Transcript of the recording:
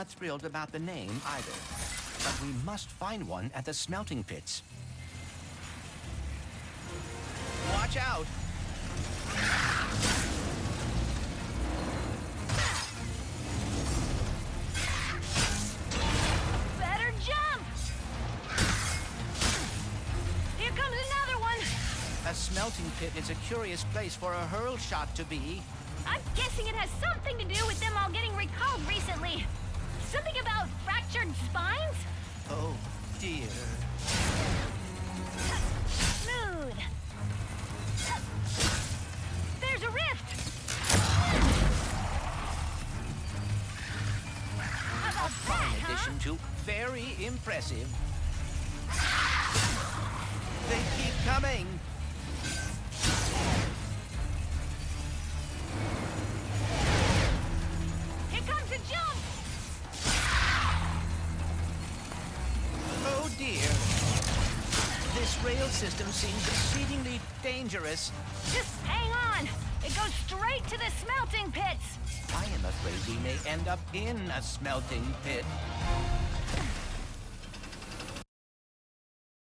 Not thrilled about the name either, but we must find one at the smelting pits. Watch out! Better jump! Here comes another one! A smelting pit is a curious place for a hurl shot to be. I'm guessing it has something to do with them all getting recalled recently. Something about fractured spines? Oh, dear. Smooth. There's a rift! How about that, Fine addition to very impressive. They keep coming. Here comes a jump! Oh dear. This rail system seems exceedingly dangerous. Just hang on! It goes straight to the smelting pits! I am afraid we may end up in a smelting pit.